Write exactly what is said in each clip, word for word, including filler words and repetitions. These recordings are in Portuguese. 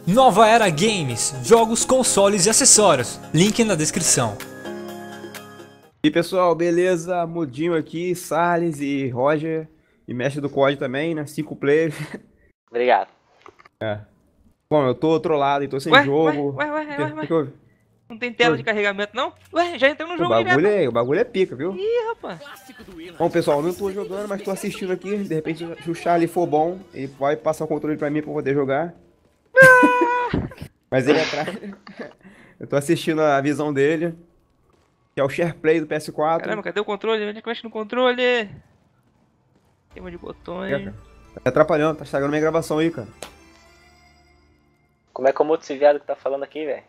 Nova Era Games, jogos, consoles e acessórios. Link na descrição. E aí, pessoal, beleza? Mudinho aqui, Salles e Roger. E mestre do C O D também, né? Cinco players. Obrigado. É. Bom, eu tô trollado e tô sem Ué, jogo. ué, ué, ué, O que- ué, o que ué. que houve? Não tem tela Oi. de carregamento, não? Ué, já entrou no O jogo bagulho, direto. é, o bagulho é pica, viu? Ih, rapaz. Bom, pessoal, eu não tô jogando, mas tô assistindo aqui. De repente, se o Charlie for bom, ele vai passar o controle pra mim pra eu poder jogar. Mas ele é atrás. Eu tô assistindo a visão dele, que é o share play do P S quatro. Caramba, cadê o controle? Onde é que mexe no controle? Tema de botões. É, cara. Tá atrapalhando, tá estragando minha gravação aí, cara. Como é que é o outro esse viado que tá falando aqui, velho?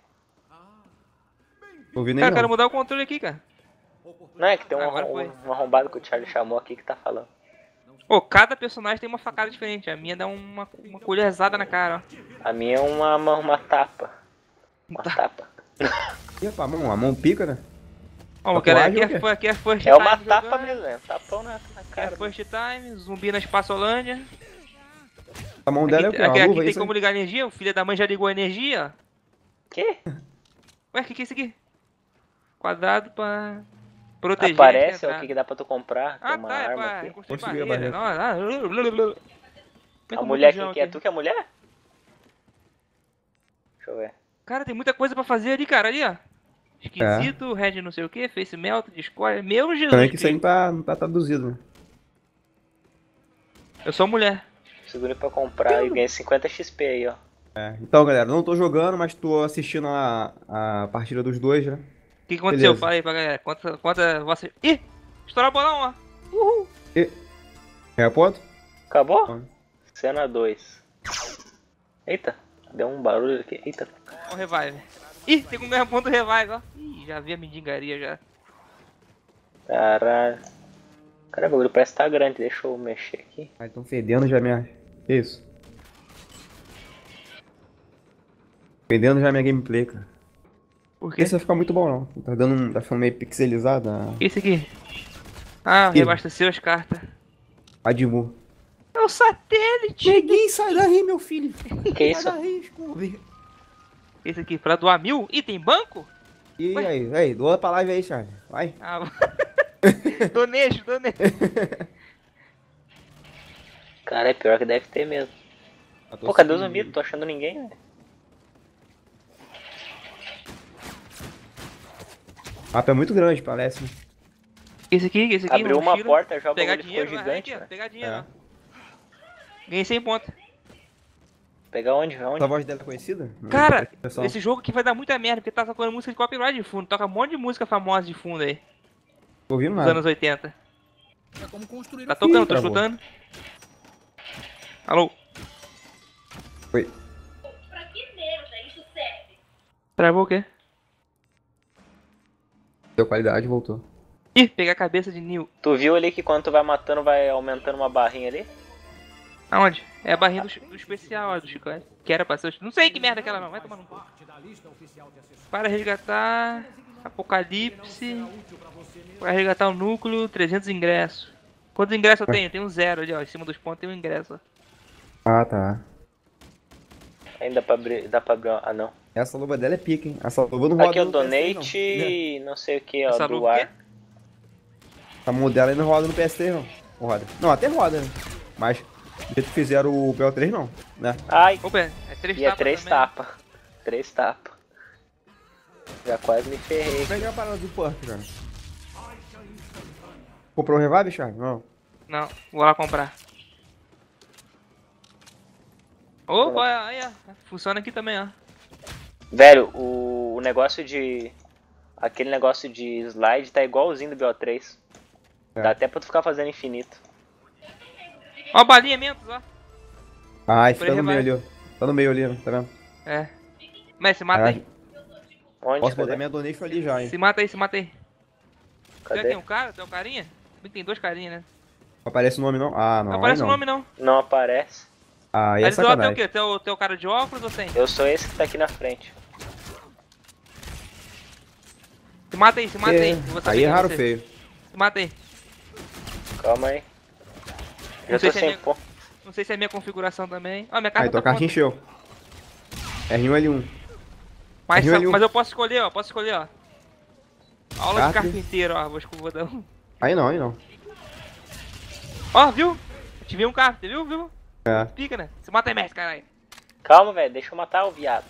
Tô ouvindo Cara, ele eu quero não. mudar o controle aqui, cara. Não, é que tem um, Agora foi. um, um arrombado que o Charlie chamou aqui que tá falando. Pô, cada personagem tem uma facada diferente. A minha dá uma, uma colherzada na cara, ó. A minha é uma, uma, uma tapa. Uma tapa. Ih, rapaz, a mão, a mão pica, né? Ó, cara, Tatuagem aqui, ou é, quê? aqui é first É uma time tapa jogando. mesmo, é um tapão na, na Aqui é cara. first time, zumbi na espaçolândia. A mão dela é o Aqui, quê? aqui, Uma aqui luva, tem isso aí? como ligar energia, o filho da mãe já ligou a energia, ó. Que? Ué, o que, que é isso aqui? Quadrado pra proteger. Aparece a é o entrada. que, que dá pra tu comprar. Tem Ah, uma tá, é arma pra aqui. reconstruir Construir a barreira. Não, ah, A mulher, quem que é? Tu que é mulher? Deixa eu ver. Cara, tem muita coisa pra fazer ali, cara, ali, ó. Esquisito, red não sei o que, face melt, discord. Meu Jesus, Também que isso aí não filho. tá, não tá traduzido, né? Eu sou mulher. Segura pra comprar e ganha cinquenta X P aí, ó. É. Então, galera, não tô jogando, mas tô assistindo a, a partida dos dois, né? O que, que aconteceu? Beleza. Fala aí pra galera. Quanta, quanta você. Ih! Estouraram o bolão, ó. Uhul! É ponto? Acabou? Ah. Cena dois. Eita, deu um barulho aqui. Eita. Ó o revive. Ih, tem como ganhar ponto do revive, ó. Ih, já vi a mendigaria já. Caralho. Cara, o bagulho parece que tá grande. Deixa eu mexer aqui. Ai, tão fedendo já minha... Que isso? Fedendo já minha gameplay, cara. Por quê? Esse vai ficar muito bom, não. Tá dando um... Tá ficando meio pixelizado a... O que é isso aqui? Ah, Ih. reabasteceu as cartas. Admu. É o satélite! Neguinho, sai daí, meu filho. Que isso? Sai daí, Scooby. Esse aqui, pra doar mil? Ih, tem banco? E Ué? aí, aí, doa pra live aí, Charlie. Vai. Ah, donejo, donejo. Cara, é pior que deve ter mesmo. Eu tô Pô, cadê sem- os zumbi? Tô achando ninguém, velho. O mapa é muito grande, parece. né? Esse aqui, esse aqui. Abriu uma mochila. porta, já o Pegar bagulho ficou dinheiro, vai, gigante, aqui, ó, velho. pegar dinheiro, É. ó. Ganhei cem pontos. Pegar onde? Onde? Sua voz dela é conhecida? Cara, Pessoal. esse jogo aqui vai dar muita merda, porque tá tocando música de copyright de fundo. Toca um monte de música famosa de fundo aí, Tô ouvindo dos nada. anos oitenta. É como construir Tá tocando, tô travou. escutando. Alô? Oi. Pra que merda isso serve? Travou o quê? Deu qualidade, voltou. Ih, pegar a cabeça de Neil. Tu viu ali que quando tu vai matando, vai aumentando uma barrinha ali? Aonde? É a barrinha do, do especial, ó, do chiclete. Que era pra ser o... Não sei que merda é aquela não, vai tomar no cu. Para resgatar... Apocalipse... Para resgatar o núcleo, trezentos ingressos. Quantos ingressos eu tenho? Tenho um zero ali, ó. Em cima dos pontos tem um ingresso, ó. Ah, tá. Ainda dá pra abrir. Dá pra abrir. uma- Ah, não. Essa luva dela é pica, hein? Essa luva não roda Aqui é o no P S três, donate. não. Não sei o que, ó. Essa Do luva o quê? ar. A mão dela aí não roda no P S três, não. Não roda. Não, até roda, né? Mas, do jeito que fizeram o B O três, não. Né? Ai, Opa, é três e é tapas três também. tapas. Três tapas. Já quase me ferrei. Pega a parada do Perk, cara. Comprou o revive, Charlie? Não. Não, vou lá comprar. Opa, aí, ó. Funciona aqui também, ó. Velho, o, o negócio de. Aquele negócio de slide tá igualzinho do B O três. É. Dá até pra tu ficar fazendo infinito. Ó a balinha mesmo, ó. Ah, esse Comprei tá no meio revive. ali, ó. Tá no meio ali, ó. Tá vendo? É. Mas se mata Ah, aí. Onde? Posso Cadê? botar minha donation ali já, hein? Se mata aí, se mata aí. Será que Cadê? tem um cara? Tem um carinha? Tem dois carinhas, né? Não aparece o nome, não? Ah, não. Não aí aparece o não. nome, não. Não aparece. Ah, aí é Aí do lado tem o sacanagem. quê? Tem o, tem o cara de óculos ou tem? Eu sou esse que tá aqui na frente. Se mata aí, se mata aí. É, Eu vou saber aí quem é raro você. feio. Se mata aí. Calma aí. Já Não sei tô se é sem minha- pô. Não sei se é minha configuração também. Ó, minha carta Aí tua tá carta pronta. encheu. R um, L um. Mas, R um, L um. mas eu posso escolher, ó. Posso escolher, ó. Aula de Carta. carpinteiro, ó. Vou escolher. Um. Aí não, aí não. Ó, viu? Ativei um carpinteiro, viu? Viu? É. Pica, né? Se mata aí, mestre, caralho. Calma, velho, deixa eu matar o viado.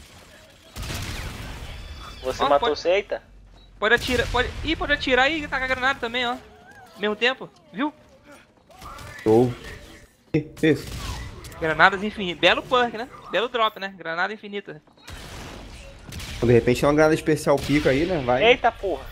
Você Ó, matou pode- você, eita? Pode atirar, pode... Ih, pode atirar e tacar granada também, ó. Mesmo tempo, viu? Show. Ih, Isso. Granadas infinitas. Belo perk, né? Belo drop, né? Granada infinita. De repente tem uma granada especial pica aí, né? Vai. Eita porra!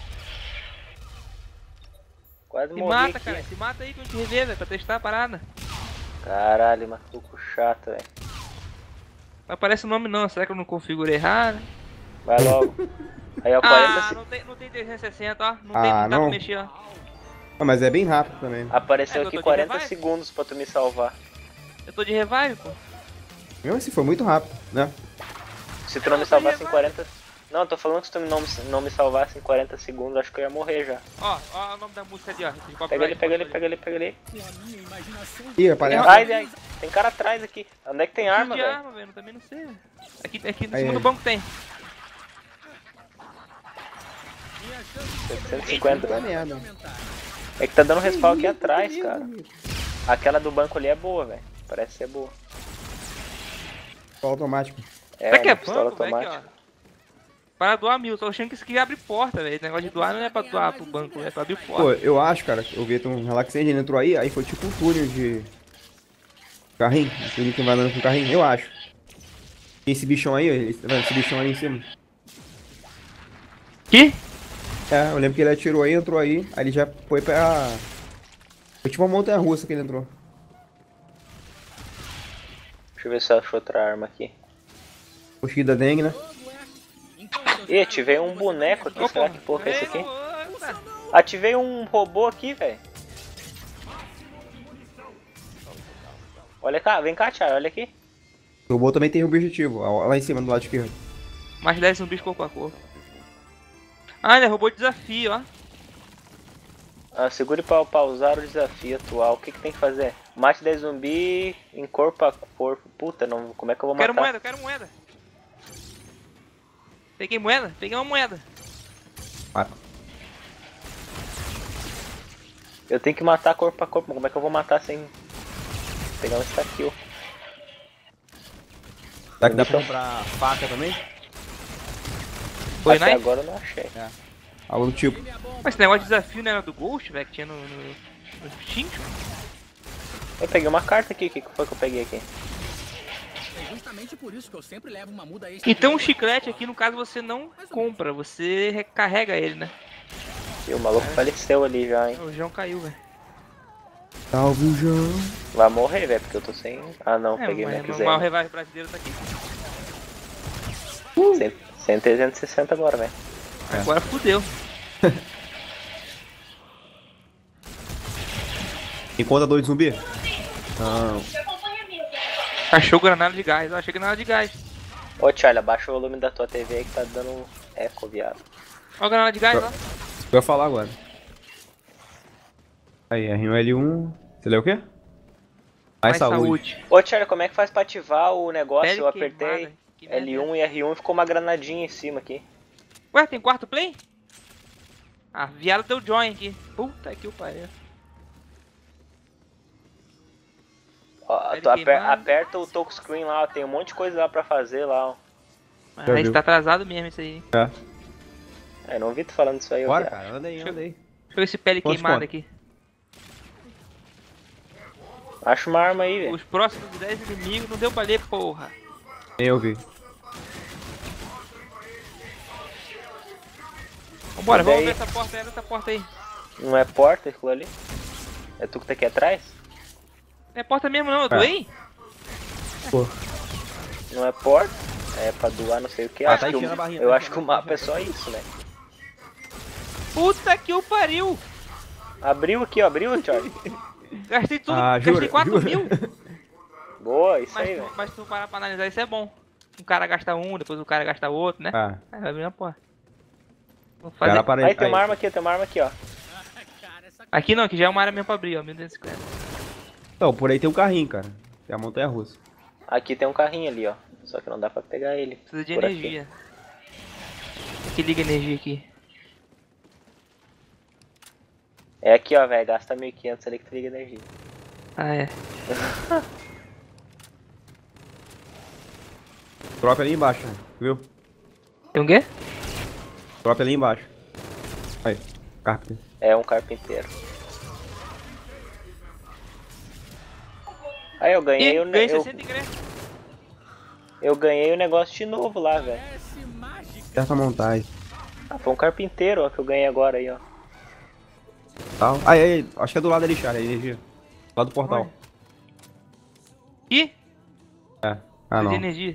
Quase Se morri mata, aqui. cara. Se mata aí que eu te rever, velho. Pra testar a parada. Caralho, maluco chato, velho. Não aparece o nome não. Será que eu não configurei errado? Vai logo. Aí, ó, quarenta Ah, se- não tem, não tem trezentos e sessenta, ó. Não Ah, tem, não dá não? pra mexer, ó. Ah, mas é bem rápido também. Apareceu É, eu aqui tô de quarenta revive. segundos pra tu me salvar. Eu tô de revive, pô. Mesmo assim, foi muito rápido, né? Se tu não me Eu tô salvasse em revive. quarenta... Não, tô falando que se tu não me, não me salvasse em quarenta segundos, acho que eu ia morrer já. Ó, ó o nome da música ali, ó. De copyright, Pega ele, pega ele, pode pega ele, pega ele. Com a minha imaginação. Ih, aparece. Ai, ai, tem cara atrás aqui. Onde é que tem escolher. arma, de velho? arma, velho. Eu também não sei. Aqui, aqui no Aí, segundo aí. banco tem. cento e cinquenta. Puta merda. É que tá dando respawn aqui atrás, cara. Aquela do banco ali é boa, velho. Parece ser boa. Só automático. É, Será que é uma pistola banco, velho? Aqui, automática. ó. Para doar mil. Tô achando que isso aqui abre porta, velho. Esse negócio de doar não é pra doar pro banco, é pra abrir Pô, porta. eu acho, cara, eu vi um Relaxante, ele entrou aí, aí foi tipo um túnel de carrinho, um túnel que vai andando com carrinho, eu acho. Tem esse bichão aí, ó, esse, tá vendo esse bichão aí em cima. Que? É, eu lembro que ele atirou aí, entrou aí, aí ele já foi pra... Foi tipo uma montanha-russa que ele entrou. Deixa eu ver se eu acho outra arma aqui. Mosquito da dengue, né? Ih, ativei um boneco aqui. Ô, Será porra. que porra é esse aqui? Eita. Ativei um robô aqui, velho. Olha cá, vem cá, Thiago, olha aqui. O robô também tem um objetivo, ó, lá em cima, do lado esquerdo. Mais dez zumbis corpo a corpo. Ah, ele roubou desafio, ó. Ah, segure para pausar o desafio atual. O que, que tem que fazer? Mate dez zumbi em corpo a corpo. Puta, não, como é que eu vou Quero matar? moeda, quero moeda. Peguei moeda? Peguei uma moeda. Ah, Eu tenho que matar corpo a corpo. Como é que eu vou matar sem pegar um estaquil? será que dá pra comprar faca também? Foi, Até né? agora eu não achei. Algo do tipo. Mas esse negócio de desafio não era do Ghost, velho, que tinha no, no, no Steam? Eu peguei uma carta aqui. O que que foi que eu peguei aqui? É justamente por isso que eu sempre levo uma muda extra. Então o chiclete aqui, no caso, você não compra, você recarrega ele, né? E o maluco faleceu ali já, hein? O João caiu, velho. Salve o João. Vai morrer, velho, porque eu tô sem... Ah, não, É, peguei mas Max o mal Zero. revive brasileiro tá aqui. cem, trezentos e sessenta agora, velho. Agora fudeu. Encontra dois zumbi? Não. Te acompanha mesmo. Achou granada de gás, ó, achei granada de gás. Ô, Charlie, abaixa o volume da tua T V aí que tá dando eco, viado. Ó, granada de gás, ó. Eu ia falar agora. Aí, R um L um. Você leu o quê? Mais, saúde. Ô, Charlie, como é que faz pra ativar o negócio? Pele eu apertei queimada. Que merda L um e R um e ficou uma granadinha em cima aqui. Ué, tem quarto play? Ah, viado deu join aqui. Puta que o pariu. Ó, Pele tu aper- queimada. aperta o touchscreen lá, ó, tem um monte de coisa lá pra fazer lá, ó. Ah, Já isso viu. tá atrasado mesmo isso aí. É, não ouvi tu falando isso aí, ó. Bora, viado. cara, anda aí, anda aí. Deixa eu ver esse pele Quantos queimada pontos? aqui. Acha uma arma aí, velho. Os próximos dez inimigos não deu pra ler, porra. Nem eu vi. Vambora, E vamos daí? ver essa porta aí, essa porta aí. Não é porta aquilo ali? É tu que tá aqui atrás? Não é porta mesmo não, eu É. doei? Pô, Não é porta? É pra doar não sei o que. Ah, acho tá que o- enchendo a barrinha, eu tá acho que o enchendo, mapa é só isso, né? Puta que o pariu! Abriu aqui, ó, abriu, Charlie. Gastei tudo, Ah, gastei jura? quatro Jura? mil. Boa, isso Mas, aí, tu- velho. mas se tu parar pra analisar, isso é bom. Um cara gasta um, depois o cara gasta outro, né? ah, Aí vai abrir uma porta. Vou o fazer... cara para Aí tem uma arma aqui, tem uma arma aqui, ó. Cara, essa Aqui não, aqui já é uma área mesmo pra abrir, ó. mil duzentos e cinquenta. Então, por aí tem um carrinho, cara. Tem a montanha russa. Aqui tem um carrinho ali, ó. Só que não dá pra pegar ele. Precisa de por aqui. energia. Que liga energia aqui. É aqui, ó, velho. Gasta mil e quinhentos ali que tu liga energia. Ah, é. Drop ali embaixo, né? Viu? Tem um quê? Drop ali embaixo. Aí, carpenter. É um carpinteiro. Aí eu ganhei Ih, o ne- ganhei eu, sessenta ingressos. eu ganhei o negócio de novo lá, velho. Parece mágica. Certa montagem. Ah, foi um carpinteiro, ó, que eu ganhei agora aí, ó. Tal. Aí, aí, acho que é do lado ali, Chara, a energia. Do lado do portal. Ih, É. Ah, precisa de não. energia.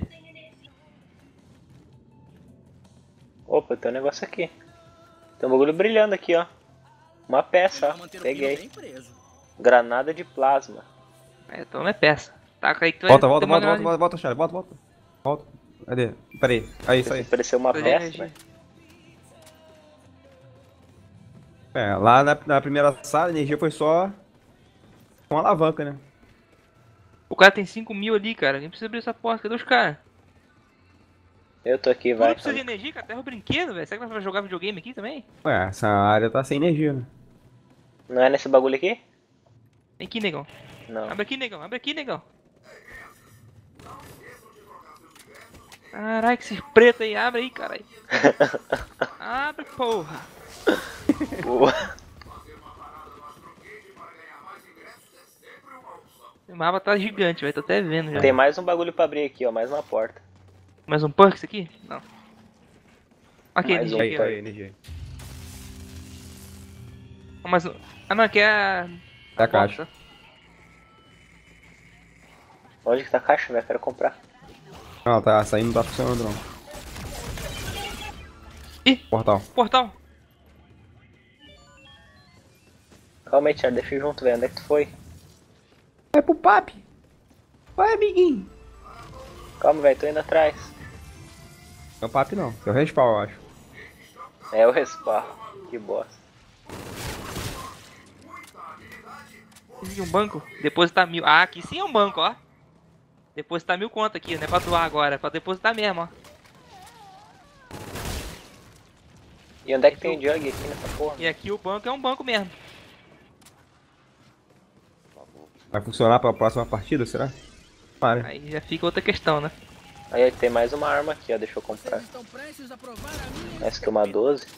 Opa, tem um negócio aqui. Tem um bagulho brilhando aqui, ó. Uma peça, Pra ó. manter o clima Peguei. bem preso. Granada de plasma. É, então não é peça. Taca aí que tu vai Volta, volta, ter uma volta, volta, granada volta, volta, Chara, volta, volta. Volta. Cadê? Pera aí. Aí, isso aí. Pareceu uma de peça, energia. né? É, lá na, na primeira sala a energia foi só uma alavanca, né? O cara tem cinco mil ali, cara. Nem precisa abrir essa porta. Cadê os caras? Eu tô aqui, Tu vai. não precisa de energia, cara. Terra o brinquedo, velho. Será que vai jogar videogame aqui também? Ué, essa área tá sem energia, né? Não é nesse bagulho aqui? Vem aqui, negão. Não. Abre aqui, negão. Abre aqui, negão. Caralho, que esses pretos aí. Abre aí, caralho. Abre, porra. Boa. O mapa tá gigante, velho. Tô até vendo já. Tem mais um bagulho pra abrir aqui, ó. Mais uma porta. Mais um perks aqui? Não. Aqui, Mais energia um Aí, aqui, tá ó. aí, energia. Ó, mais um. Ah, não, aqui é a... É a caixa. porta. Onde que tá a caixa, velho? Quero comprar. Não, tá, essa aí não tá funcionando não. Ih. Portal. Portal. Calma aí, Thiago. Deixa eu junto, velho. Onde é que tu foi? Vai pro papi. Vai, amiguinho. Calma, velho. Tô indo atrás. Não é o papi não, é o respawn, eu acho. É o respawn. Que bosta. Existe um banco? Depositar mil. Ah, aqui sim é um banco, ó. Depositar mil conto aqui, não é pra doar agora, é pra depositar mesmo, ó. E onde é que tem o jug aqui nessa porra? E aqui o banco é um banco mesmo. Vai funcionar pra próxima partida, será? Para. Aí já fica outra questão, né? Aí tem mais uma arma aqui, ó. Deixa eu comprar. Vocês estão prestes a provar a minha. Mais que uma doze.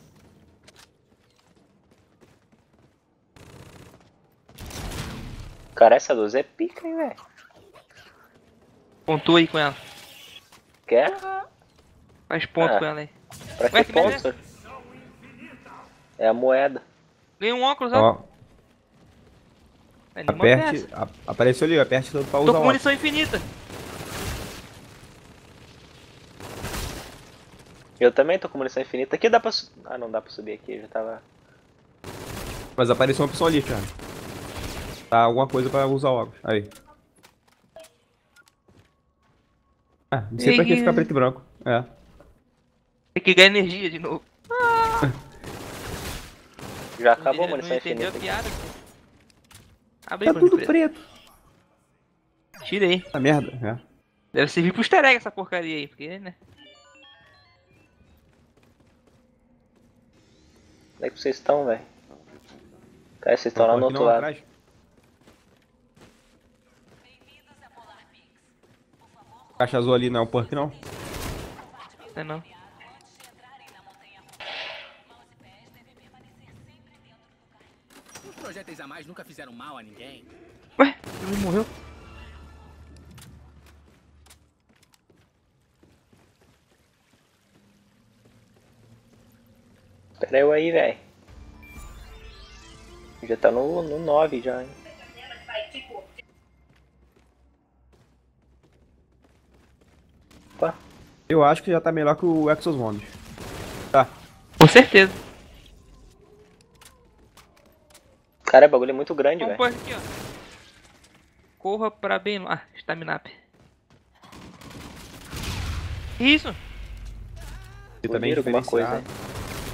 Cara, essa doze é pica, hein, velho. Pontua aí com ela. Quer? Faz ponto Ah. com ela aí. Pra Ué, que que merda ponto? É a moeda. Ganhei um óculos, ó. Ó, É, nem manda aperte. essa. a- apareceu ali, ó, aperte tudo pra Tô usar com o munição infinita. Eu também tô com munição infinita. Aqui dá pra... su- Ah, não dá pra subir aqui. Já tava... Mas apareceu uma opção ali, cara. Tá alguma coisa pra usar o óculos. Aí. Ah, não sei pra que E- ficar preto e branco. É. Tem que ganhar energia de novo. Já acabou a não munição entendeu a infinita. piada? Abre aí, Tá Bruno tudo Preto. preto. Tira aí. Essa merda, é. Deve servir pro easter egg essa porcaria aí, porque, né? Onde é que vocês estão, velho? Cara, vocês estão lá no Aqui outro não, lado. atrás. Caixa azul ali não é um perk não? Não é não. Os projéteis a mais nunca fizeram mal a ninguém. Ué, ele morreu. Espera eu aí, velho. Já tá no, no nove já, hein? Opa. Eu acho que já tá melhor que o Exos Zombies. Tá. Com certeza. Cara, o bagulho é muito grande, Vamos velho. pôr aqui, ó. Corra pra bem lá. Ah, Stamina up. Isso? E também Unir alguma coisa, diferenciado.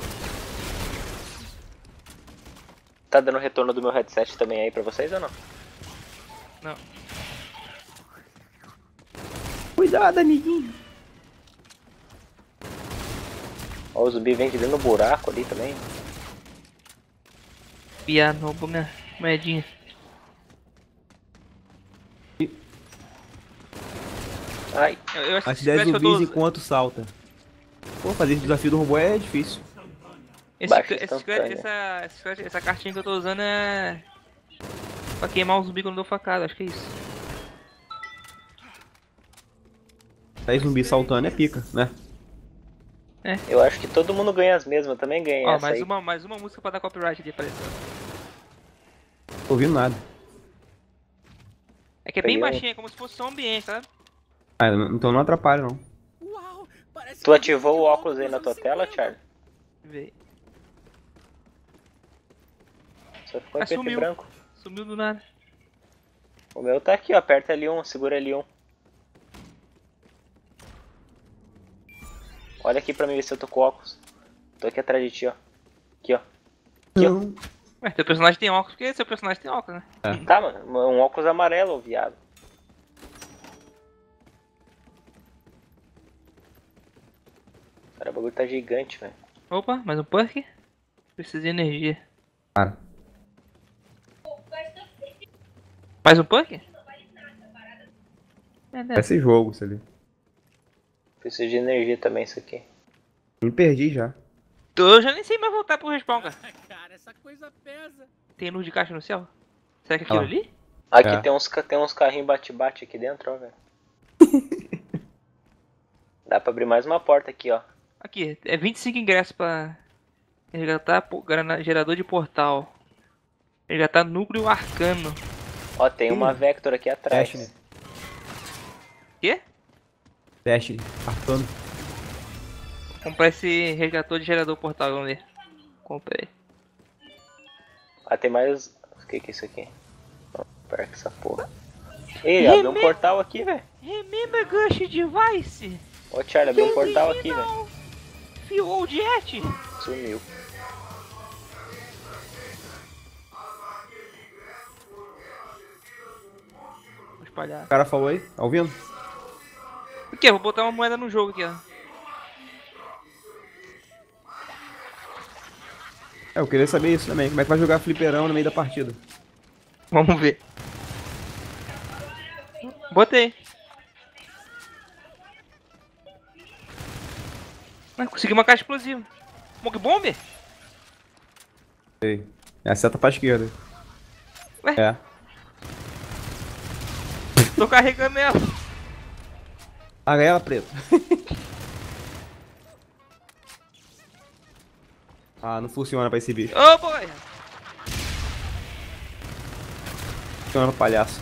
Tá dando retorno do meu headset também aí pra vocês ou não? Não. cuidado, amiguinho. Ó, o zumbi vem de dentro do buraco ali também. Piano, roubou minha moedinha. Ai, Eu, eu acho que As esse dez chiclete que eu zumbis tô... enquanto salta. Pô, fazer esse desafio do robô é difícil. Esse, Baixa esse instantânea. chiclete, essa, esse chiclete- essa cartinha que eu tô usando é... pra queimar o zumbi quando eu dou facada, acho que é isso. dez zumbis saltando é pica, né? eu acho que todo mundo ganha as mesmas, eu também ganhei Ó, essa mais aí. uma, mais uma música pra dar copyright ali aparecendo. Não tô ouvindo nada. É que é bem Peguei um. baixinha, é como se fosse só um ambiente, sabe? Ah, então não atrapalha, não. Uau, parece Tu que ativou o eu óculos aí na tua nos anos tela, cinquenta. Charlie? Vê. Só ficou em Ah, preto e sumiu. branco. Sumiu do nada. O meu tá aqui, ó. Aperta ali um, segura ali um. Olha aqui pra mim ver se eu tô com óculos. Tô aqui atrás de ti, ó. Aqui, ó. Aqui, ó. Não. Ué, teu personagem tem óculos, porque seu personagem tem óculos, né? Tá, mano. Um óculos amarelo, ô viado. Cara, o bagulho tá gigante, velho. Opa, mais um perk? Precisa de energia. Cara, Mais um perk? É, né? esse jogo, isso ali. Preciso de energia também, isso aqui. Me perdi já. Eu já nem sei mais voltar pro respawn, cara. Cara, essa coisa pesa. Tem luz de caixa no céu? Será que é aquilo Ah. ali? Aqui É. tem uns, ca- tem uns carrinhos bate-bate aqui dentro, ó, velho. Dá pra abrir mais uma porta aqui, ó. Aqui, é vinte e cinco ingressos pra resgatar po- grana- gerador de portal. Resgatar núcleo arcano. Ó, tem uma Vector aqui atrás. Dash, né? Quê? Dash, arcano. Comprar esse resgator de gerador portal, vamos ver. Comprei. Ah, tem mais... O que que é isso aqui? Não, perca essa porra. Ih, abriu um Remember- portal aqui, velho. Remember Gush Device? Ô, Charlie, abriu um portal aqui, velho. Fuel Jet? Sumiu. Vou espalhar. O cara falou aí, tá ouvindo? O que? Vou botar uma moeda no jogo aqui, ó. É, eu queria saber isso também. Como é que vai jogar fliperão no meio da partida? Vamos ver. Botei. Ah, consegui uma caixa explosiva. Smoke Bomb? Sei. É a seta pra esquerda. Ué? É. Tô carregando ela. Paga ela, preto. Ah, não funciona pra esse bicho. Ô, boy. Funciona pra palhaço.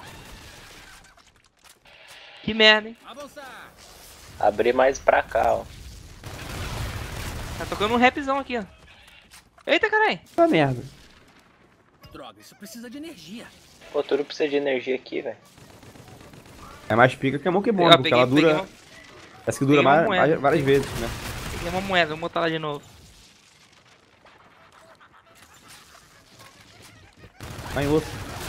Que merda, hein? Avançar. Abrir mais pra cá, ó. Tá tocando um rapzão aqui, ó. Eita, caralho. Puta merda. Droga, isso precisa de energia. Pô, tudo precisa de energia aqui, velho. É mais pica que a Monkey Ó, Bomb, porque peguei- ela dura... peguei uma- Parece que dura peguei uma mais- moeda. mais- várias vezes, né? Peguei uma moeda, vou botar lá de novo. Vai em outro.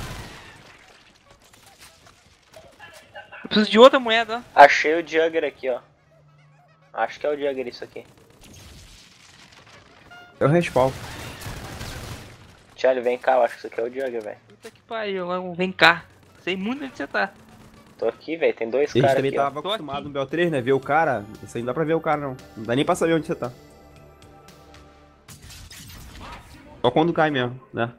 Eu preciso de outra moeda, ó. Achei o Jugger aqui, ó. Acho que é o Jugger isso aqui. É o respawn. Charlie, vem cá, eu acho que isso aqui é o Jugger, velho. Puta que pariu, agora vem cá. Sei muito onde você tá. Tô aqui, velho. Tem dois A gente caras também aqui, ó. tava Tô acostumado aqui. no B O três, né? Ver o cara. Isso aí não dá pra ver o cara, não. Não dá nem pra saber onde você tá. Só quando cai mesmo, né?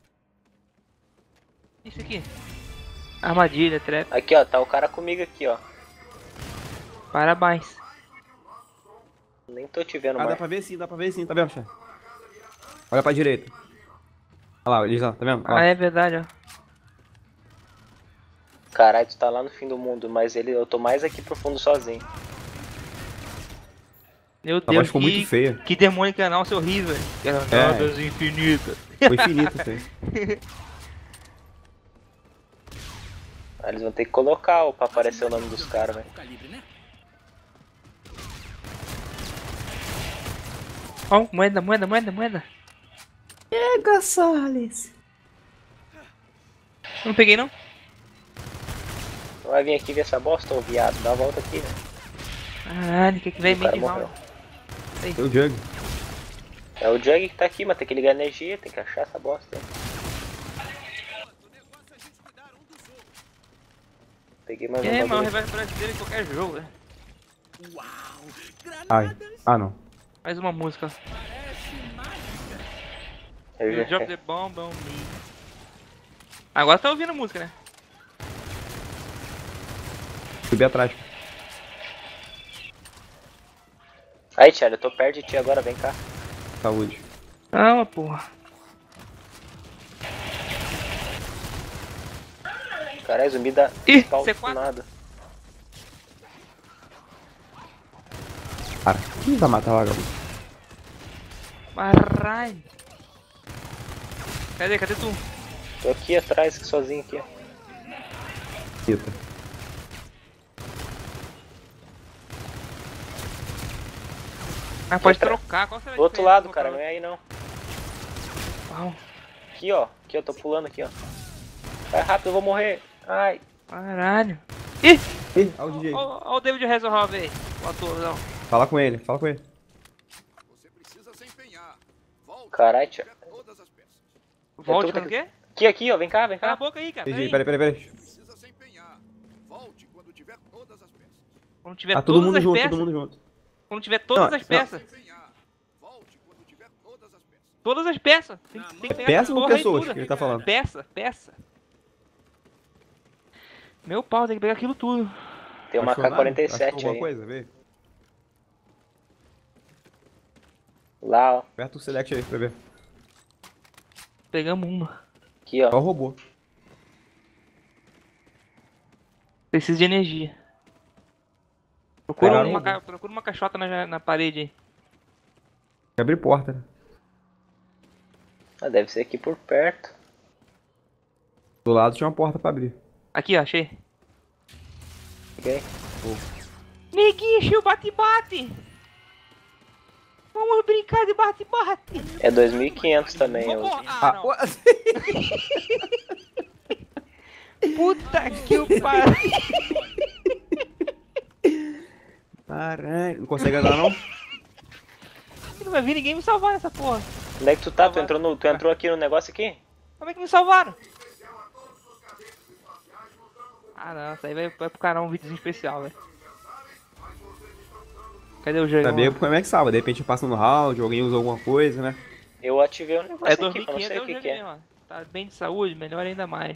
Isso aqui. Armadilha, trap. Aqui, ó. Tá o cara comigo aqui, ó. Parabéns. Nem tô te vendo Ah, dá mais. pra ver sim, dá pra ver sim, tá vendo, chefe? Olha pra direita. Olha lá, eles lá, tá vendo? Olha Ah, lá. é verdade, ó. Caralho, tu tá lá no fim do mundo, mas ele, eu tô mais aqui pro fundo sozinho. Meu A Deus, voz ficou que, muito feia. que demônio canal seu horrível. Granadas infinitas. Foi infinito isso aí. Aí eles vão ter que colocar ó, pra aparecer o nome dos caras, velho. O calibre, né? Ó, moeda, moeda, moeda, moeda. Pega, Salles. Não peguei, não? Vai vir aqui ver essa bosta, ô viado. Dá a volta aqui, né? Caralho, o que que vem O meio cara de mal? morreu. Tem o Jug. É o Jug que tá aqui, mas tem que ligar a energia, tem que achar essa bosta aí. Peguei mais um É, mas o bagulho. reverso brasileiro em qualquer jogo, né? Uau! Ai. Granadas! Ah, não. Mais uma música. Parece mágica! Eu You já- drop the bomb on me. Agora tá ouvindo a música, né? Subi atrás. Aí, Thiago, eu tô perto de ti agora, vem cá. Saúde. Calma, porra. Caralho, zumbi dá Ih, pau C do quatro. nada. Para. Quem vai matar o vagabundo? Caralho. Cadê, cadê tu? Tô aqui atrás, sozinho aqui. Eita. Ah, pode Outra. trocar. Qual será a Do outro diferença lado, de cara, colocar não é aí não. Pau. Aqui, ó. Aqui, eu tô pulando aqui, ó. Vai rápido, eu vou morrer. Ai. Caralho. Ih! Ih, olha o D J. Olha o David Hasselhoff aí. O atorzão. Fala com ele, fala com ele. Você precisa se empenhar. Volte Caralho, quando Thiago. tiver todas as peças. Volte tô- fazendo o quê? Aqui, aqui, ó. Vem cá, vem Cala a cá. boca aí, cara. D J, Peraí. peraí, peraí, peraí. Precisa se empenhar. Volte quando tiver todas as peças. Quando tiver Tá todo todas mundo as junto, peças. todo mundo junto. Quando tiver todas Não, as não. peças. Empenhar. Volte quando tiver todas as peças. Todas as peças. Tem, tem que pegar Peça essa ou porra aí pessoas tudo. que ele tá falando? Peça, peça. Meu pau, tem que pegar aquilo tudo. Tem uma Achou K nada? quarenta e Achou sete alguma aí. coisa? Vê. Lá, ó. Aperta o select aí pra ver. Pegamos uma. Aqui, ó. Só o robô. Preciso de energia. Procura Pegaram uma, um. ca- procura uma caixota na, na parede aí. Abre porta, né? Ah, deve ser aqui por perto. Do lado tinha uma porta pra abrir. Aqui, ó, achei. Peguei. Neguinho, achei o bate-bate. Vamos brincar de bate-bate. É dois mil e quinhentos também. Vamos- Eu... Ah, não. Puta que o pariu. Caralho, não consegue andar não? Não vai vir ninguém me salvar nessa porra. Onde é que tu tá? Tu entrou, no... tu entrou aqui no negócio aqui? Como é que me salvaram? Ah não, isso aí vai, vai pro canal um videozinho especial, velho. Cadê o jogo? Saber como é que salva. De repente passa no round, alguém usa alguma coisa, né? Eu ativei o negócio É aqui, eu não dois mil e quinhentos, sei é o o que, jogo que é. mesmo, ó. Tá bem de saúde, melhor ainda mais.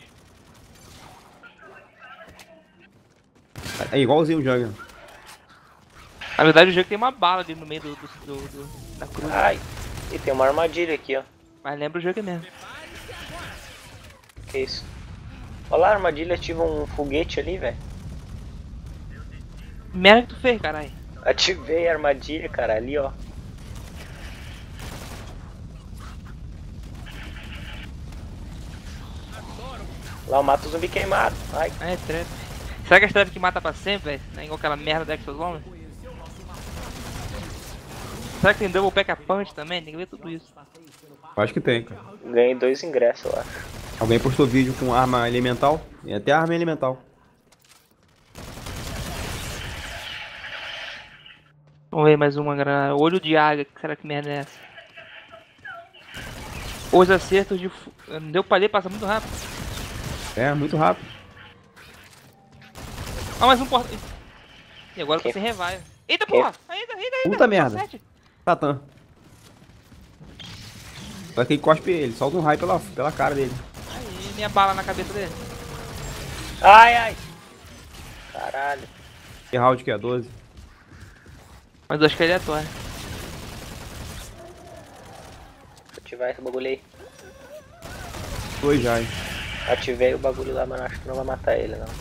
É igualzinho o Jungle. Na verdade o jogo tem uma bala ali no meio do, do, do- do- da cruz. Ai. E tem uma armadilha aqui, ó. Mas lembra o jogo mesmo. Que isso? Olha lá, a armadilha ativa um foguete ali, velho. Merda que tu fez, caralho. Ativei a armadilha, cara, ali, ó. Lá eu mato o zumbi queimado. Ai, É trap. Será que é trap que mata pra sempre, velho? Não é igual aquela merda da Exozombie? Será que tem double pack punch também? Tem que ver tudo isso. Acho que tem, cara. ganhei dois ingressos, eu acho. Alguém postou vídeo com arma elemental. E até arma elemental. Vamos ver mais uma granada. Olho de águia, que será que merda é essa? Os acertos de... fu- Não deu pra ler, passa muito rápido. É, muito rápido. Ah, mais um porta... E agora eu tô Que- sem revive. Eita que- porra! Ainda, ainda, ainda! Puta merda. sete. Satã. Vai ter que cospe ele. Solta um raio pela, pela cara dele. Aí, minha bala na cabeça dele. Ai, ai. Caralho. Que round que é? doze? Mas eu acho que é aleatório. Vou ativar esse bagulho aí. dois já, hein? Ativei o bagulho lá, mas acho que não vai matar ele, não.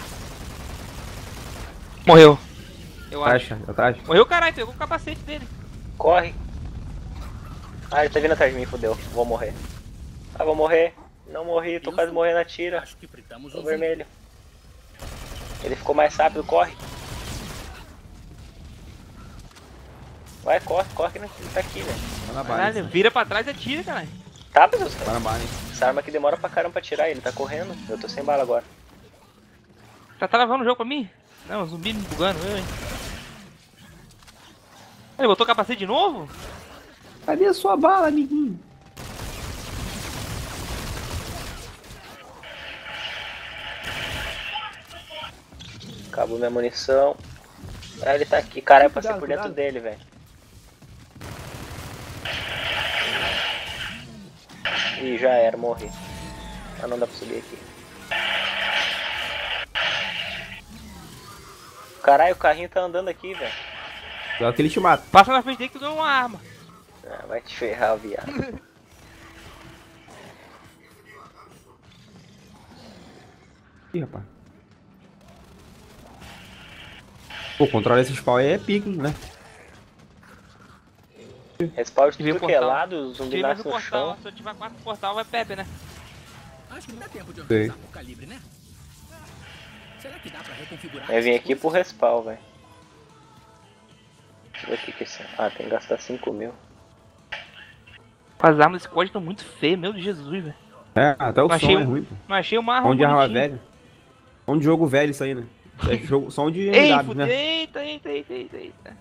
Morreu. Eu Atrás, acho. cara, atrás. Morreu, caralho, pegou o capacete dele. Corre. Ah, ele tá vindo atrás de mim, fodeu. Vou morrer. Ah, vou morrer. Não morri, tô quase morrendo na tira. Acho que fritamos Tô um vermelho. Ele ficou mais rápido, corre. Vai, corre, corre que ele tá aqui, velho. Vai na bala. Caralho, vira pra trás e atira, caralho. Tá, meu Deus, Vai na bala, hein? essa arma aqui demora pra caramba pra tirar, ele tá correndo. Eu tô sem bala agora. Tá travando o jogo pra mim? Não, zumbi me bugando, eu, hein. Ele botou capacete de novo? Cadê a sua bala, amiguinho? Acabou minha munição. Ah, ele tá aqui. Cara, eu passei Cuidado, por dentro cuidado. dele, velho. Ih, já era, morri. Ah, não dá pra subir aqui. Caralho, o carrinho tá andando aqui, velho. Pior que ele te mata. Passa na frente dele que tu ganhou uma arma. Ah, vai te ferrar, viado. Ih, rapaz. Pô, controlar esse spawn aí é pique, né? Respawn de Vem o tudo que é portal. lado, o zumbi Tira nasce do no portal, chão. se eu tiver quatro portal vai Pepe, né? Acho que dá tempo de Sei. organizar por calibre, né? Será que dá pra reconfigurar? Eu vim essas aqui pro coisas? respawn, velho. Deixa eu ver o que que é isso. Ah, tem que gastar cinco mil. As armas desse código estão muito feias, meu Deus, Jesus, velho. É, até o Não som achei é um- ruim, pô. Não achei uma arma Som de arma bonitinha. velha. Som de jogo velho isso aí, né? É jogo, som de Ei, M W, fudeu, né? eita, eita, eita, eita, eita.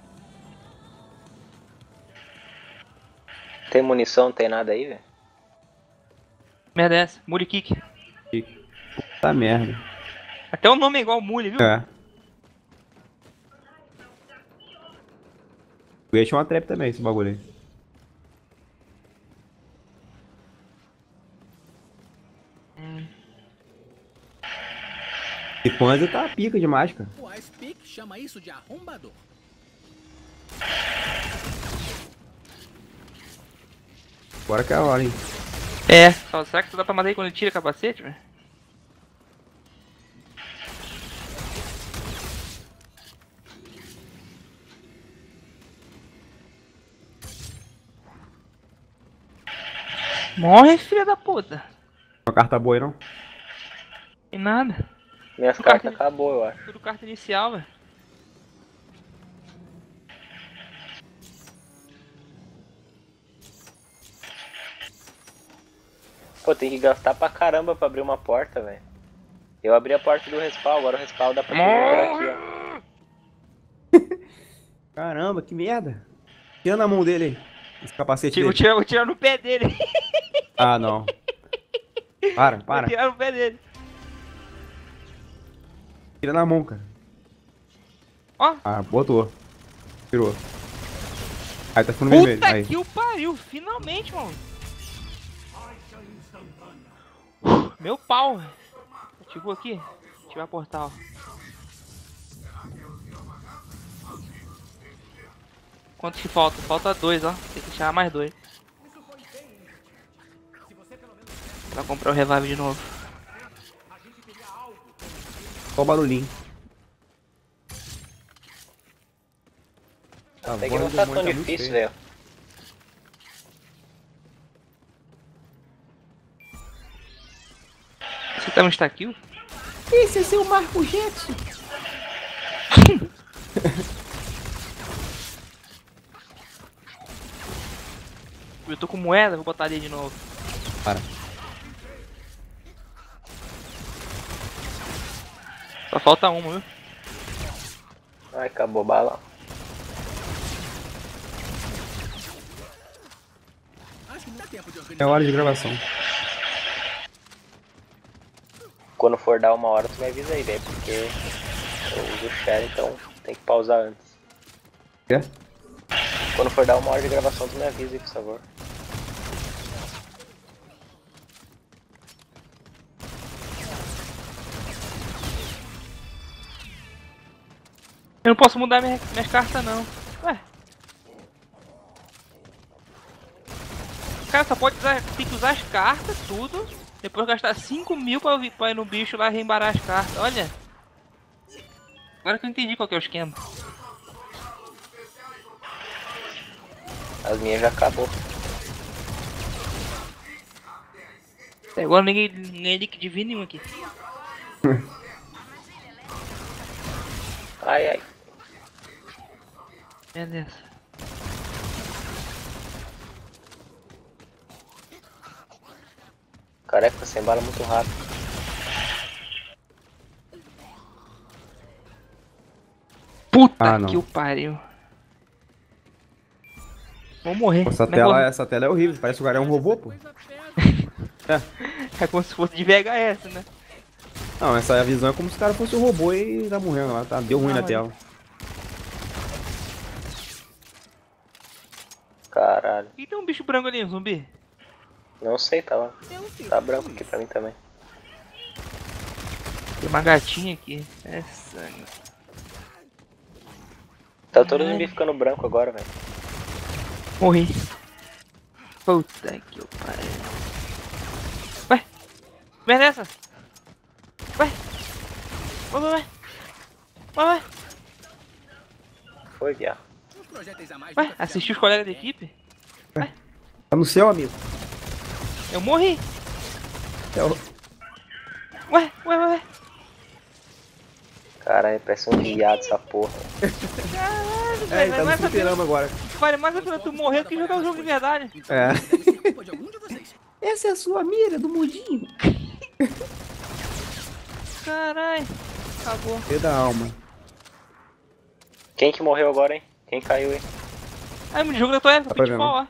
Tem munição, não tem nada aí, velho? Merda é essa, Muli Kick. Puta merda. Até o nome é igual ao Muli, viu? É. Eu ia chamar uma trap também, esse bagulho aí. E Panzer tá pica demais, cara. O Ice Peak chama isso de arrombador. Bora que é a hora, hein? É. Só, será que dá pra matar ele quando ele tira capacete, velho? Morre, filha da puta. Uma carta boa aí, não? Tem nada. Minhas O cartas cartão- acabou, eu acho. Tudo carta inicial, velho. Pô, tem que gastar pra caramba pra abrir uma porta, velho. Eu abri a porta do respawn, agora o respawn dá pra subir por aqui, ó. Caramba, que merda. Tira na mão dele aí. Esse capacete Tira, vou, dele. tirar, vou tirar no pé dele. Ah, não. Para, Vou para. tirar no pé dele. Tira na mão, cara. Ó. Ah, botou. Tirou. Aí tá ficando vermelho. Puta Aí. que o pariu, finalmente, mano. Meu pau, velho. Ativou aqui? Ativar portal. Quantos que falta? Falta dois, ó. Tem que chamar mais dois. Pra comprar o revive de novo. Só o barulhinho. A Até que voz não do tá demônio tão muito difícil, feia. velho. Você tá no stack? Esse é seu Marco Jetson. Eu tô com moeda, vou botar ali de novo. Para. Só falta uma, viu? Ai, acabou a bala. Acho que dá tempo de É organizar. hora de gravação. Quando for dar uma hora, tu me avisa aí, velho, porque eu uso o share, então tem que pausar antes. Quer? Quando for dar uma hora de gravação, tu me avisa aí, por favor. Eu não posso mudar minha, minhas cartas, não. Ué. Cara, só pode usar, tem que usar as cartas, tudo. Depois gastar cinco mil pra, vir- pra ir no bicho lá reembarar as cartas. Olha. Agora que eu entendi qual que é o esquema. As minhas já acabou. Até agora ninguém ganhei líquido divino nenhum aqui. Ai, ai. Beleza. Careca, sem bala muito rápido. Ah, não. que o pariu. Vou morrer. Essa Não é tela, como- essa tela é horrível. Parece que o cara é um robô, pô. É como se fosse de V H S, né? Não, essa visão é como se o cara fosse um robô e tá morrendo lá. Tá, deu ruim Ah, na mas- tela. Caralho. E tem um bicho branco ali, um zumbi? Não sei, tá lá. Tá branco aqui pra mim também. Tem uma gatinha aqui. É sangue. Tá todo zumbi ficando branco agora, velho. Morri. Puta que pariu. Ué? Merda é essa? Ué? Ué, ué, ué. Ué, ué. Foi, viado. Os projéteis a mais Ué, nunca fizeram assisti os mal. colegas da equipe? Tá no céu, amigo. Eu morri. Céu. Ué, ué, ué, ué. Caralho, parece um viado essa porra. Caralho, É, velho. ele tá no Mas essa fliperama agora. vale mais a pena tu morrer do que jogar o jogo de verdade. É. Deve ser culpa de algum de vocês. Essa é a sua mira do mudinho. Caralho. Acabou. E da alma. Quem que morreu agora, hein? Quem caiu, hein? Aí, o jogo da tua época, Dá pra ver, pitfall, ó.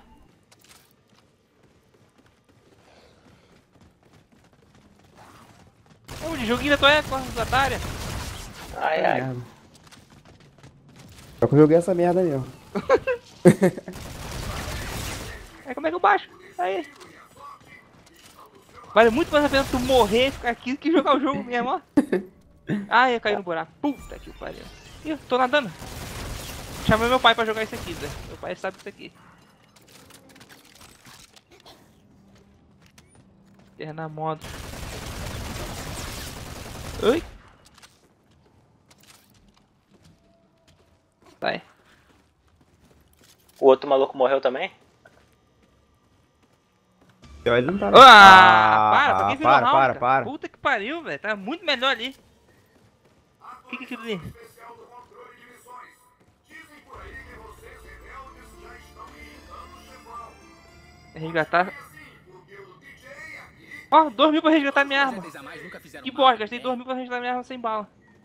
É o joguinho da tua época, da Atari. Ai, ai. Merda. Só que eu joguei essa merda mesmo. É, como é que eu baixo? Aí. Vale muito mais a pena tu morrer e ficar aqui do que jogar o jogo mesmo, ó. Ah, ia cair no buraco. Puta que pariu. Ih, tô nadando. Chamei meu pai pra jogar isso aqui, Zé. Meu pai sabe isso aqui. Terra na moda. Oi? Sai. O outro maluco morreu também? Ele não tá. Ah, não. para, pra quem virou para, round, para, cara? para. Puta que pariu, velho. Tá muito melhor ali. O que que é aquilo ali? Resgatar. Ó, dois mil pra resgatar minha arma. Projéteis a mais nunca fizeram Que mal, bosta, gastei né? dois mil pra resgatar minha arma sem bala.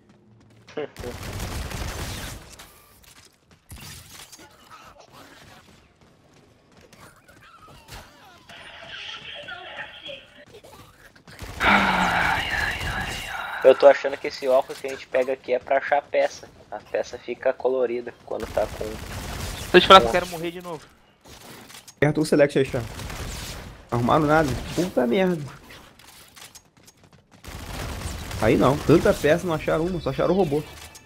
Eu tô achando que esse óculos que a gente pega aqui é pra achar a peça. A peça fica colorida quando tá com... Tô te falando que eu quero morrer de novo. Aperta o select aí, Chá. Arrumaram nada. Puta merda. Aí não. Tanta peça, não acharam uma. Só acharam o robô.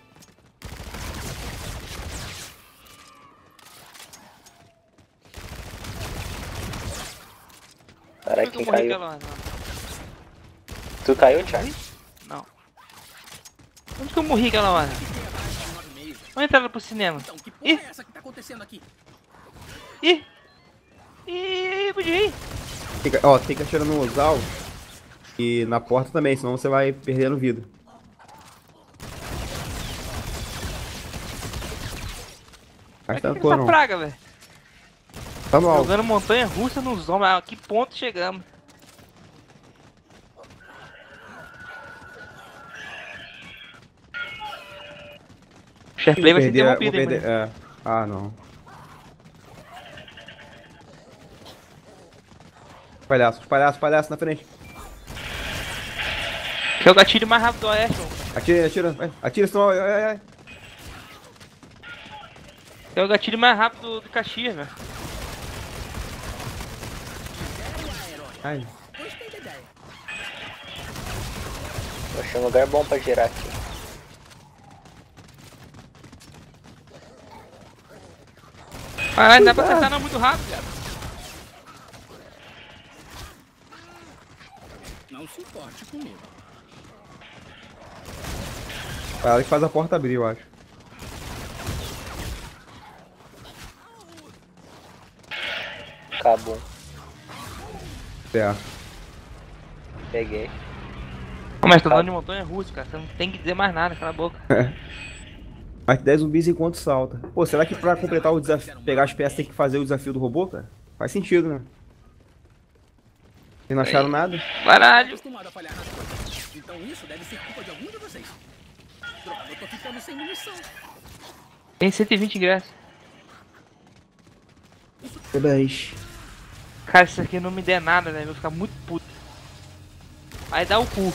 Caralho, Por que quem eu morri caiu? aquela hora? Tu caiu, Thiago? Não. Onde que eu morri aquela hora? Onde entrava pro cinema? Então, que porra Ih. é essa que tá acontecendo aqui? Ih! Ih, podia ir. Fica, ó, tem que atirar no Osal e na porta também, senão você vai perdendo vida. Mas Pra tá que tua essa não. praga, velho? Tá no alto. Jogando montanha russa nos ombros. Ah, que ponto chegamos? O Share Play vai ser Perder- vou interrompido, hein, perder- mano? é. Ah, não. Palhaço, palhaço, palhaço na frente. Que é o gatilho mais rápido do Oeste, mano. Atira, atira, vai. Atira, senão. Ai, ai, ai. Que é o gatilho mais rápido do, do Caxias, velho. Ai. Gostei da ideia. Eu achei um lugar bom pra girar aqui. Caralho, não dá pra acertar não muito rápido, cara. Não se importe comigo. Ela que faz a porta abrir, eu acho. Acabou. Certo. Peguei. Ô, mas tô andando de montanha russa, cara. Você não tem que dizer mais nada, cala a boca. Mas dez zumbis enquanto salta. Pô, será que pra completar o desafio, pegar as peças tem que fazer o desafio do robô, cara? Faz sentido, né? Vocês não acharam nada? Caralho. Acostumado a falhar nas coisas. Então isso deve ser culpa de algum de vocês. Droga, eu tô ficando sem munição. Tem cento e vinte ingressos. dez. Cara, isso aqui não me der nada, né? Eu vou ficar muito puto. Aí dá o cu.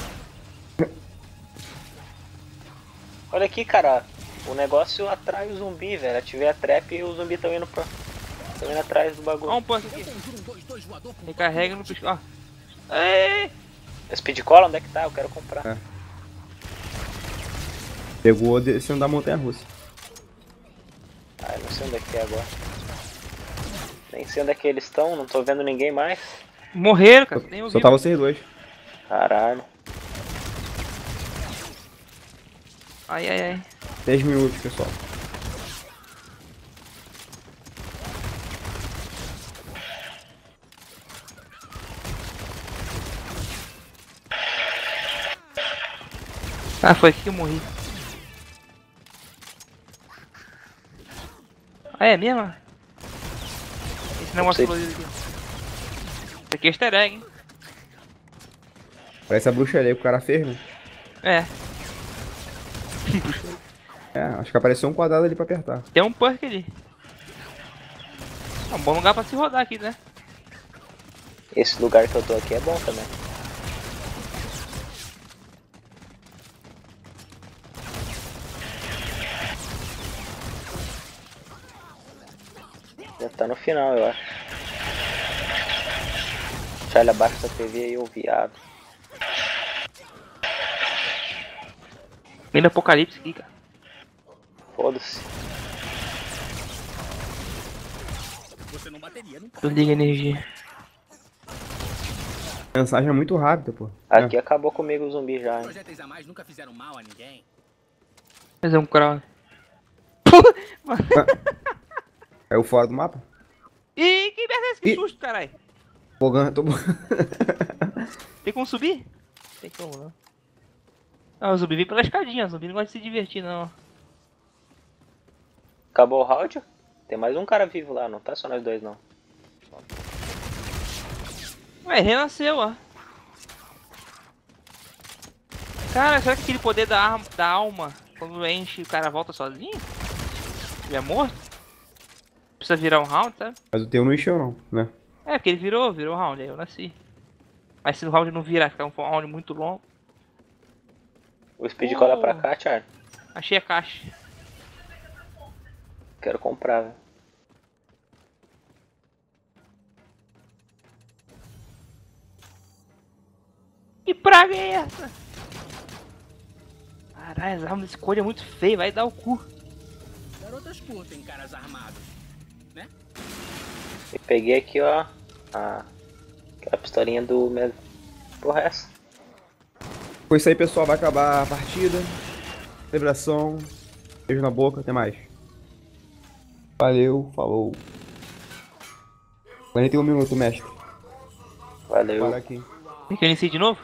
Olha aqui, cara. O negócio atrai o zumbi, velho. Ativei a trap e os zumbis estão indo pra... Estão indo atrás do bagulho. Ó um punch aqui. Recarrega no pisco. Ó. Ei! Speed Cola, onde é que tá? Eu quero comprar. É. Pegou descendo da montanha russa. Ah, eu não sei onde é que é agora. Nem sei onde é que eles estão, não tô vendo ninguém mais. Morreram, cara. Nem ouviu. Só tá vocês dois. Caralho. Ai, ai, ai. dez minutos, pessoal. Ah, foi aqui que eu morri. Ah, é mesmo? Esse negócio colorido aqui. Isso aqui é easter egg, hein? Parece a bruxaria que o cara fez, né? É. É, acho que apareceu um quadrado ali pra apertar. Tem um perk ali. É um bom lugar pra se rodar aqui, né? Esse lugar que eu tô aqui é bom também. Já tá no final, eu acho. Deixa ele abaixo da T V aí, ô viado. Vem do apocalipse aqui, cara. Foda-se. Você não bateria, não Tu liga a energia. A mensagem é muito rápida, pô. Aqui É. acabou comigo o zumbi já, hein. Projéteis a mais nunca fizeram mal a ninguém. Fazer um crawl. Caiu fora do mapa? Ih, que merda é esse? Que Ih. susto, caralho. Bogando, tô... Tem como subir? Tem como não. Ah, o zumbi vem pela escadinha, o zumbi não gosta de se divertir não. Acabou o round? Tem mais um cara vivo lá, não tá só nós dois não. Ué, renasceu, ó. Cara, será que aquele poder da, arma, da alma, quando enche o cara volta sozinho? Ele é morto? Precisa virar um round, sabe? Mas o teu não encheu não, né? É, porque ele virou, virou round, aí eu nasci. Mas se o round não virar, ficar um round muito longo. O Speed Oh. cola pra cá, Charlie. Achei a caixa. Quero comprar, velho. Que praga é essa? Caralho, as armas desse cor é muito feio, vai dar o cu. Garotas curtem caras armados, né? E peguei aqui, ó. A... Aquela pistolinha do... meu- Porra, é essa? Com isso aí, pessoal, vai acabar a partida. Celebração. Beijo na boca, até mais. Valeu, falou. quarenta e um minutos, mestre. Valeu. Para aqui. Tem que eu inicie de novo?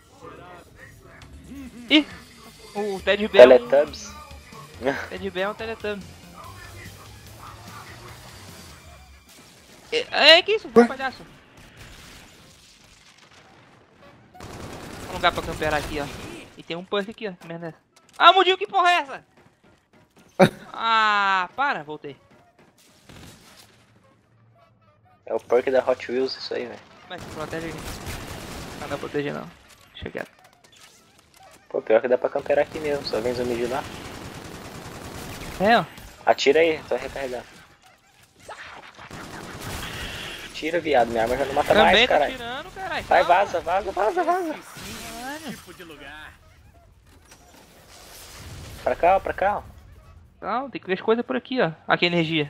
Ih! O Ted Bell. Teletubbies. Ted Bell é um Teletubby. É, é que isso? Vai, palhaço. Um lugar pra camperar aqui, ó. E tem um perk aqui, ó. Que merda é essa? Ah, Mudinho, que porra é essa? Ah, para, voltei. É o perk da Hot Wheels isso aí, velho. Mas protege aqui. Não dá pra proteger não. Chegado. Pô, pior que dá pra camperar aqui mesmo, só vem zumbi de lá. É, ó. Atira aí, tô recarregando. Tira, viado, minha arma já não mata Também mais, tá caralho. tirando, caralho. Vai, Calma. vaza, vaza, vaza, vaza. Tipo de lugar. Pra cá, ó, pra cá, ó. Não, tem que ver as coisas por aqui, ó. Aqui a energia.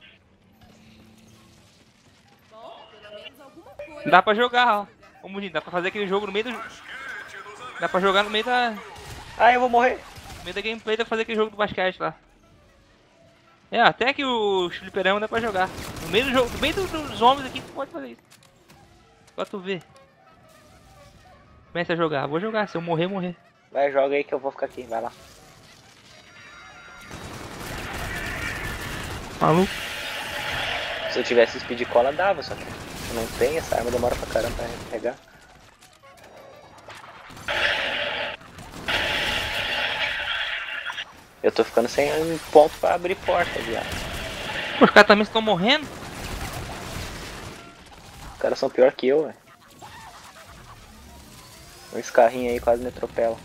Dá pra jogar, ó. Ô, Mudinho, dá pra fazer aquele jogo no meio do... Dá pra jogar no meio da... Ai, eu vou morrer. No meio da gameplay dá pra fazer aquele jogo do basquete lá. É, até que o fliperama dá pra jogar. No meio do jogo, no meio do- dos zombies aqui, tu pode fazer isso. Pra tu ver. Começa a jogar, vou jogar, se eu morrer, morrer. Vai, joga aí que eu vou ficar aqui, vai lá. Maluco. Se eu tivesse speed cola dava, só que eu não tenho, essa arma demora pra caramba pra recarregar. Eu tô ficando sem ponto pra abrir porta, viado. Pô, os caras também estão morrendo? Os caras são pior que eu, velho. Esse carrinho aí quase me atropela.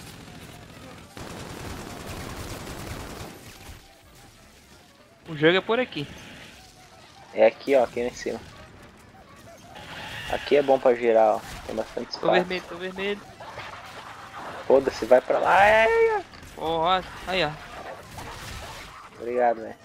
O jogo é por aqui. É aqui, ó, aqui em cima. Aqui é bom pra girar, ó. Tem bastante Tô espaço. vermelho, tô vermelho. Foda-se, vai pra lá. Ai, Ó, rosa. Aí, ó. obrigado, velho.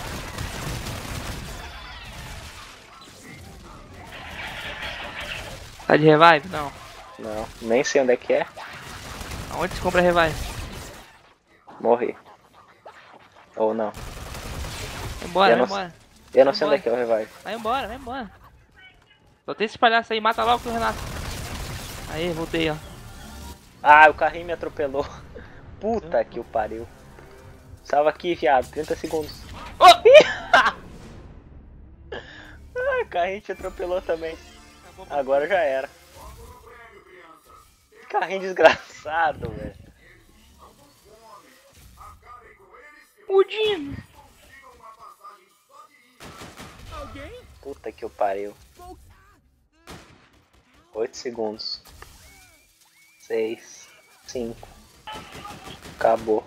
Tá de revive? Não. Não, nem sei onde é que é. Aonde se compra revive? Morri. Ou não. Vai embora, Eu vai não- embora. Eu não Vai sei onde é que é o revive. Vai embora, vai embora. Só tem esse palhaço aí, mata logo o Renato. Aí, voltei, ó. Ah, o carrinho me atropelou. Puta que o pariu. Salva aqui, viado. trinta segundos. Ah, o carrinho te atropelou também. Agora já era. Carrinho desgraçado, velho. Pudim. Alguém? Puta que o pariu. oito segundos. seis. cinco. Acabou.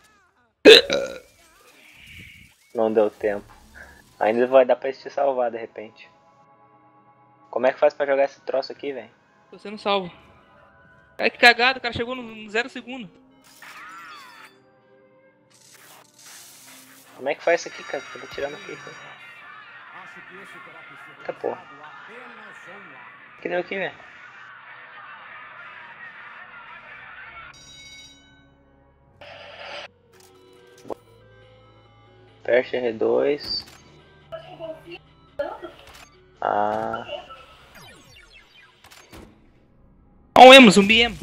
Não deu tempo. Ainda vai dar pra te salvar de repente. Como é que faz pra jogar esse troço aqui, velho? Tô sendo salvo. Ai, que cagado, o cara chegou no zero segundo. Como é que faz isso aqui, cara? Tô tirando aqui. Cara. Eita porra. Que deu aqui, velho? Aperte R dois. Ah. Ó, um emo, zumbi emo.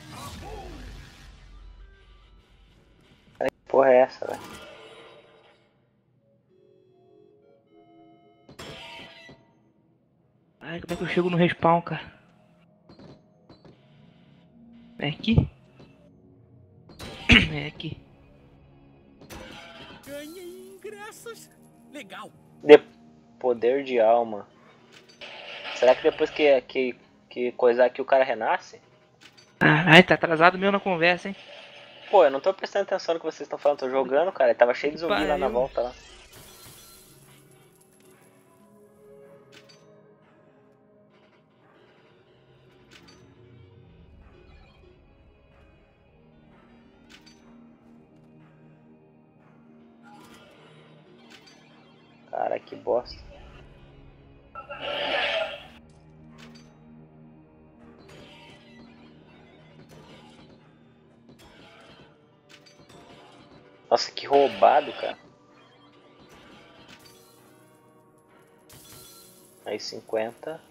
Que porra é essa, velho? Ai, como é que eu chego no respawn, cara? É aqui? É aqui. Ganhei ingressos. Legal. De... Poder de alma. Será que depois que, que, que coisar aqui o cara renasce? Caralho, tá atrasado mesmo na conversa, hein? Pô, eu não tô prestando atenção no que vocês estão falando, tô jogando, cara. Tava cheio de zumbi lá na Pariu. volta lá. Cara, que bosta. Nossa, que roubado, cara. Aí cinquenta.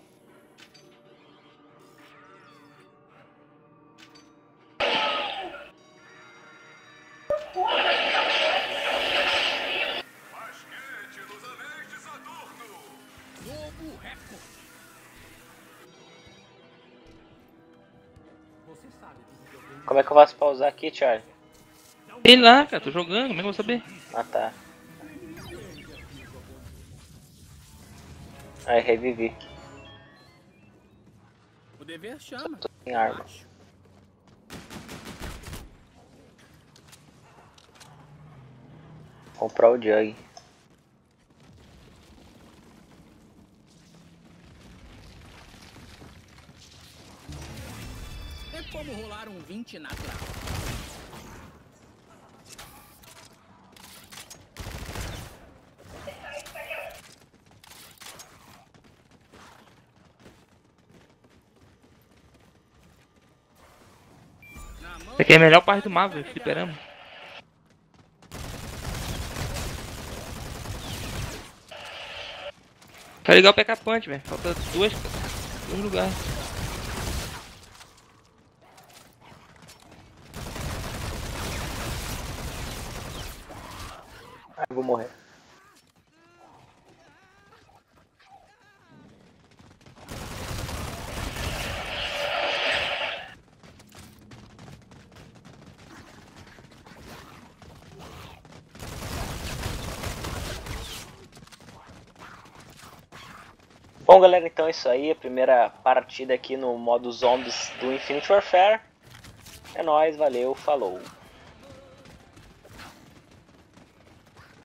Novo recorde. Como é que eu faço pra usar aqui, Charlie? Sei lá, cara, tô jogando, como é que eu vou saber? Ah, tá. Aí, revivi. O dever chama. Em arma. Comprar o Jug. É como rolar um vinte natural. Na mão. Isso aqui é a melhor parte do mapa, velho, fliperama. Tá ligar o P K Punch, velho. Falta duas, dois lugares. Ah, eu vou morrer. Bom, galera, então é isso aí. A primeira partida aqui no modo Zombies do Infinite Warfare. É nóis, valeu, falou.